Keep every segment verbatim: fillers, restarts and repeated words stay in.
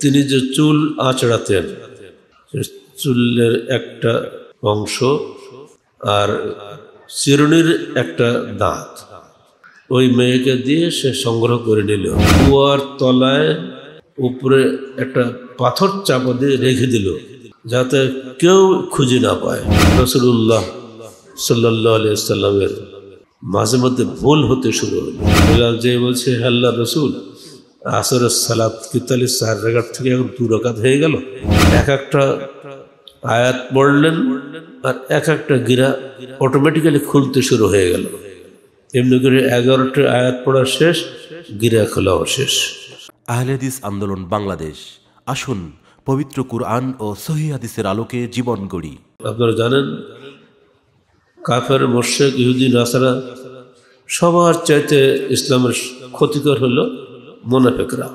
তিনি যে চুল আঁচড়াতেন, চুলের একটা অংশ আর চিরুনির একটা দাঁত ওই মেয়েকে দিয়ে সে সংগ্রহ করে নিল। কুয়ার তলায় উপরে একটা পাথর চাপা দিয়ে রেখে দিল যাতে কেউ খুঁজে না পায়। রাসূলুল্লাহ সাল্লাল্লাহু আলাইহি সাল্লামের মাঝে মধ্যে ভুল হতে শুরু হলো। বিলাল যে বলছে, হে আল্লাহর রাসূল, আসরের সালাত কি তাহলে চার রাকাত থেকে এখন দু রাকাত হয়ে গেল? এক একটা আয়াত পড়লেন আর এক একটা গিরা অটোমেটিক্যালি খুলতে শুরু হয়ে গেল। এমনি করে এগারোটা আয়াত পড়া শেষ, গিরা খোলাও শেষ। আহলে হাদিস আন্দোলন বাংলাদেশ, আসুন পবিত্র কুরআন ও সহিহ হাদিসের আলোকে জীবন গড়ি। আপনারা জানেন, কাফের, মুশরিক, ইহুদি, নাসারা সবার চাইতে ইসলামের ক্ষতিকর হলো মুনাফিকরা।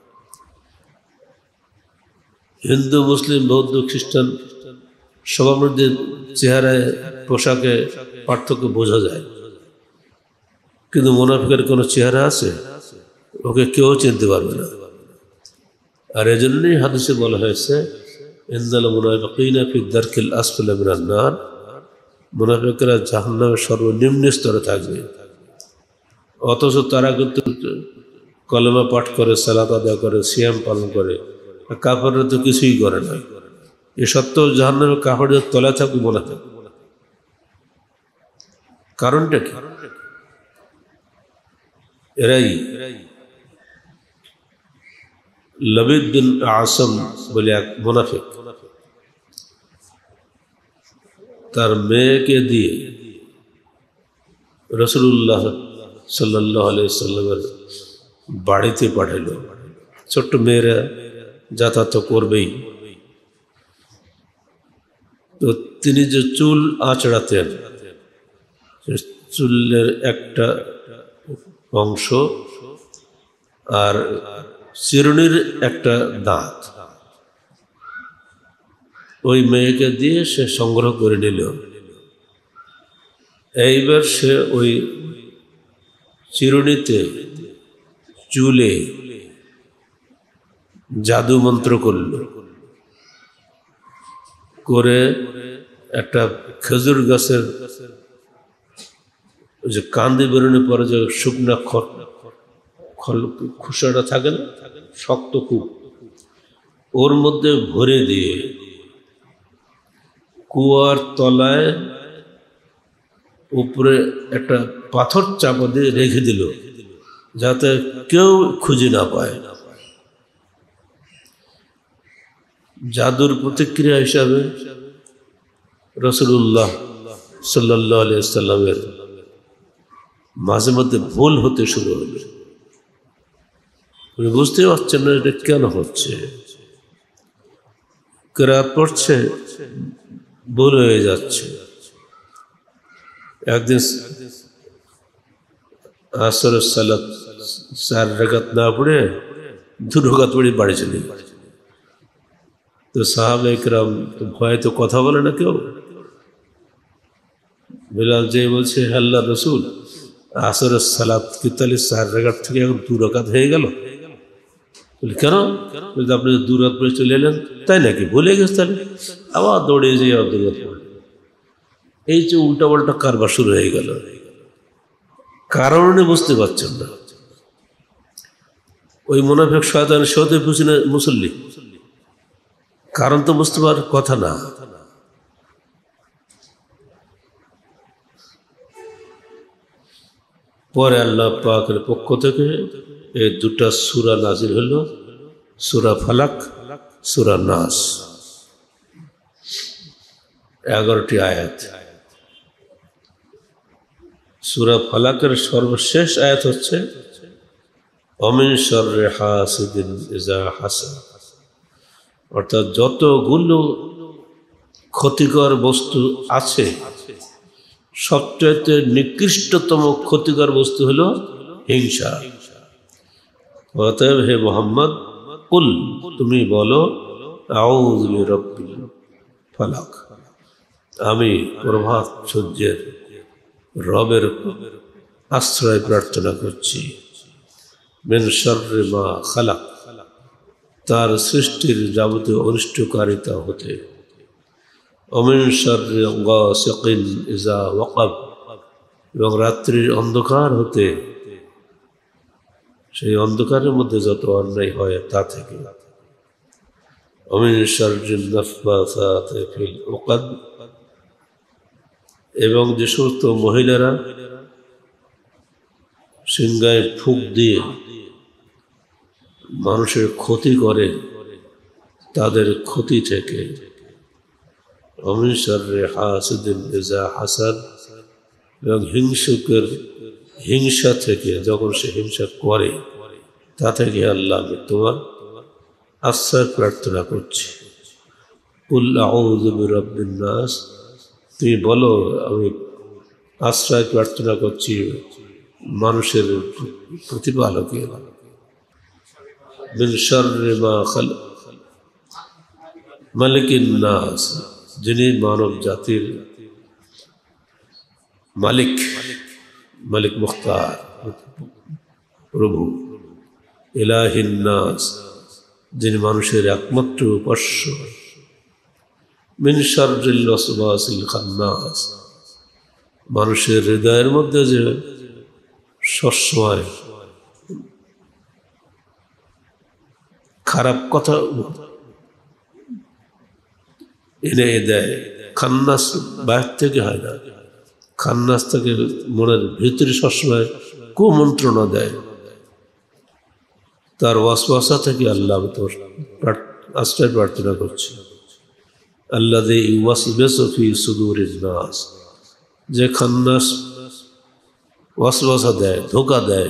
হিন্দু, মুসলিম, বৌদ্ধ, খ্রিস্টান সবার মধ্যে চেহারায়, পোশাকে পার্থক্য বোঝা যায়, কিন্তু মুনাফিকের কোনো চেহারা আছে? ওকে কেউ চিনতে পারবে না। আর এজন্যই হাদিসে বলা হয়েছে, ইন্নাল মুনাফিকিনা ফি দারকিল আসফালি মিনান নার, মুনাফিকরা জাহান্নামের সর্বনিম্ন স্তরে থাকবে। অথচ তারা কিন্তু কলেমা পাঠ করে, সালাত আদায় করে, সিয়াম পালন করে। কাফেররা তো কিছুই করে না। এ সত্ত্বেও জাহান্নামের কাফেরদের তলায় থাকবে মুনাফিক। কারণটা কি? এরাই লবিদ বিন আসম বলে এক মুনাফিক, তার মেয়েকে দিয়ে রাসূলুল্লাহ সাল্লাল্লাহু আলাইহি সাল্লামের বাড়িতে পাঠালো। ছোট্ট মেয়েরা যাতায়াত করবেই, তো তিনি যে চুল আঁচড়াতেন, চুলের একটা অংশ আর চিরুনির একটা দাঁত ওই মেয়েকে দিয়ে সে সংগ্রহ করে নিল। এইবার সে ওই চিরুনিতে, চুলে জাদু মন্ত্র করল, করে একটা খেজুর গাছের যে কান্দি বেরোনোর পরে যে শুকনা খল খুসাটা থাকে না, শক্ত খুব, ওর মধ্যে ভরে দিয়ে কুয়ার তলায় উপরে একটা পাথর চাপা দিয়ে রেখে দিল যাতে কেউ খুঁজে না পায়। জাদুর প্রতিক্রিয়া হিসাবে রাসূলুল্লাহ সাল্লাল্লাহু আলাইহি সাল্লামের মাঝে মধ্যে ভুল হতে শুরু হলো। উনি বুঝতে পারছেন না এটা কেন হচ্ছে। কিরাত পড়ছে, ভুল হয়ে যাচ্ছে। একদিন আসরের সালাত চার রাকাত না পড়ে দু রাকাত পড়ে বাড়ি চলে। তো সাহাবা ইকরাম তো ভয়ে তো কথা বলে না কেউ। বিলাল যে বলছে, হে আল্লাহর রাসূল, আসরের সালাত কি তাহলে চার রাকাত থেকে এখন দু রাকাত হয়ে গেল? কেন? আপনি দু রাকাত পড়ে চলে এলেন, তাই নাকি? ভুলে গেছে? তাহলে আবার দৌড়ে যেয়ে আবার দু রাকাত পড়ে। এই যে উল্টা পাল্টা কারবার শুরু হয়ে গেল, কারণ উনি বুঝতে পারছেন না। ওই মুনাফিক শয়তান সৌতে পুছিনে মুসল্লি, কারণ তো বুঝতে পারার কথা না। পরে আল্লাহ পাকের পক্ষ থেকে এই দুটা সূরা নাজিল হলো, সূরা ফালাক, সূরা নাস, এগারোটি আয়াত। সূরা ফালাকের সর্বশেষ আয়াত হচ্ছে ওমিন শাররি হাসিদিন ইযা হাসাদ, অর্থাৎ যতগুলো ক্ষতিকর বস্তু আছে সবচেয়ে নিকৃষ্টতম ক্ষতিকর বস্তু হলো হিংসা। অতএব হে মুহাম্মদ, কুল, তুমি বলো, আউযু বিরাব্বিল ফালাক, আমি প্রভাত সূর্যের রবের আশ্রয় প্রার্থনা করছি। মিন শাররি মা খালাক, তার সৃষ্টির যাবতীয় অনিষ্টকারিতা হতে, অমিন শাররি গাসিকিন ইযা ওয়াকাব, এবং রাত্রির অন্ধকার হতে, সেই অন্ধকারের মধ্যে যত অন্যায় হয় তা থেকে, অমিন শাররিন নাফফাসাতি ফিল উকাদ, এবং যে সমস্ত মহিলারা সিংহায় ফুঁক দিয়ে মানুষের ক্ষতি করে তাদের ক্ষতি থেকে, অমিন শাররি হাসিদিন ইযা হাসাদ, এবং হিংসুকের হিংসা থেকে যখন সে হিংসা করে তা থেকে আল্লাহ আমি তোমার আশ্রয় প্রার্থনা করছি। কুল আউযু বিরাব্বিন নাস, তুমি বলো আমি আশ্রয় প্রার্থনা করছি মানুষের প্রতিপালকের। মিন শাররি মা খালাক, মালিকিন নাস, যিনি মানব জাতির মালিক, মালিক মুখতার প্রভু। ইলাহিন নাস, যিনি মানুষের একমাত্র উপাস্য। মিন শাররিল ওয়াসওয়াসিল খান্নাস, মানুষের হৃদয়ের মধ্যে যে সবসময় খারাপ কথা এনে দেয়। খান্নাস বাইরে থেকে হয় না, খান্নাস থেকে মনের ভিতরে সবসময় কুমন্ত্রণা দেয়। তার ওয়াসওয়াসা থেকে আল্লাহ তোর আশ্রয় প্রার্থনা করছি। আল্লাযী ইউওয়াসবিসু ফি সুদুরিন নাস, যে খান্নাস ওয়াসওয়াসা দেয়, ধোঁকা দেয়,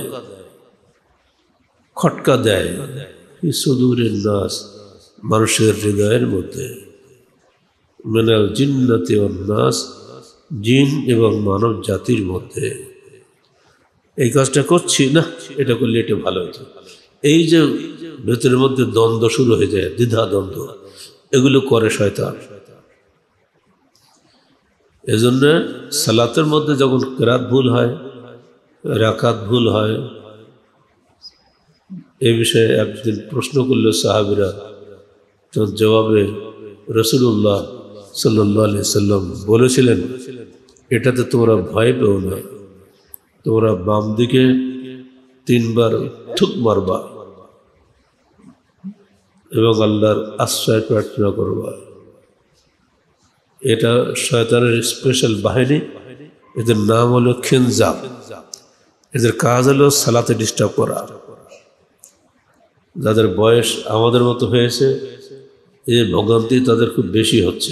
খটকা দেয় ফি সুদুরিন নাস, মানুষের হৃদয়ের মধ্যে। মিনাল জিন্নাতি ওয়ান নাস, জিন এবং মানব জাতির মধ্যে। এই কাজটা করছি না, এটা করলে এটা ভালো হতো। এই যে ভেতরের মধ্যে দ্বন্দ্ব শুরু হয়ে যায়, দ্বিধা দ্বন্দ্ব, এগুলো করে শয়তান। এজন্য সালাতের মধ্যে যখন কিরাত ভুল হয়, রাকাত ভুল হয়, এ বিষয়ে একদিন প্রশ্ন করলো সাহাবীরা, তো জবাবে রাসূলুল্লাহ সাল্লাল্লাহু আলাইহি সাল্লাম বলেছিলেন, এটাতে তোমরা ভয় পেও না, তোমরা বাম দিকে তিনবার থুক মারবা এবং আল্লাহর আশ্রয় প্রার্থনা করবা। এটা শয়তানের স্পেশাল বাহিনী, এদের নাম হলো খিনজাব। এদের কাজ হলো সালাতে ডিস্টার্ব করা। যাদের বয়স আমাদের মতো হয়েছে, এই ভোগান্তি তাদের খুব বেশি হচ্ছে।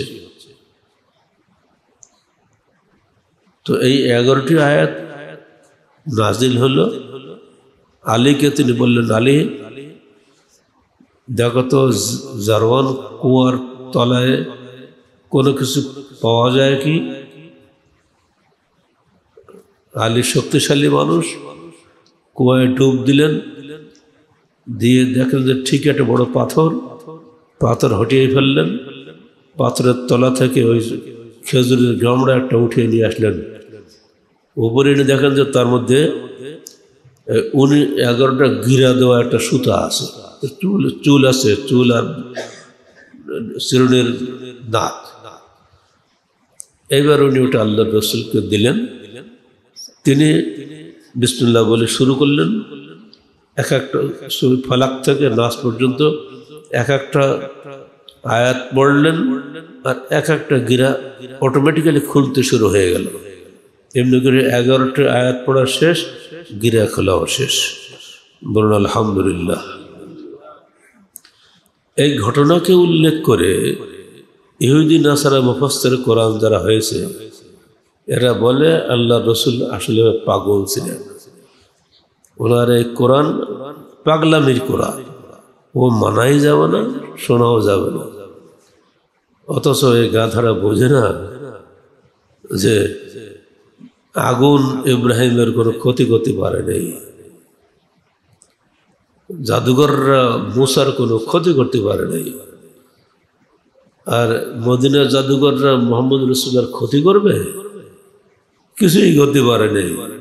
তো এই এগারোটি আয়াত নাজিল হলো। আলীকে তিনি বললেন, আলী দেখো তো জারওয়ান কুয়ার তলায় কোনো কিছু পাওয়া যায় কি? আলী শক্তিশালী মানুষ, কুয়ায় ডুব দিলেন, দিয়ে দেখেন যে ঠিক একটা বড় পাথর, পাথর হটিয়ে ফেললেন, পাথরের তলা থেকে ওই খেজুরের গামড়া একটা উঠিয়ে নিয়ে আসলেন। উপরে এনে দেখেন যে তার মধ্যে উনি এগারোটা গিরা দেওয়া একটা সুতা আছে, চুল চুল আছে, চুল আর চিরুনির দাঁত। এবার উনি ওটা আল্লাহ রসুলকে দিলেন। তিনি বিসমিল্লাহ বলে শুরু করলেন। এক একটা ফালাক থেকে নাস পর্যন্ত এক একটা আয়াত পড়লেন, আর এক একটা গিরা অটোমেটিক্যালি খুলতে শুরু হয়ে গেল। এমনি করে এগারোটা আয়াত পড়া শেষ, গিরা খোলাও শেষ। বলুন আলহামদুলিল্লাহ। এই ঘটনাকে উল্লেখ করে ইহুদি নাসারা মুফাসসির কোরআন যারা হয়েছে, এরা বলে আল্লাহ রসুল আসলে পাগল ছিলেন। ওনার এই কোরআন পাগলামির কোরআন, ও মানাই যাবে না, শোনাও যাবে না। অথচ এই গাধারা বোঝে না যে আগুন ইব্রাহিমের কোনো ক্ষতি করতে পারে নাই, জাদুঘররা মুসার কোনো ক্ষতি করতে পারে নাই, আর মদিনার জাদুঘররা মোহাম্মদ রসুলের ক্ষতি করবে? কিছুই করতে পারে নাই।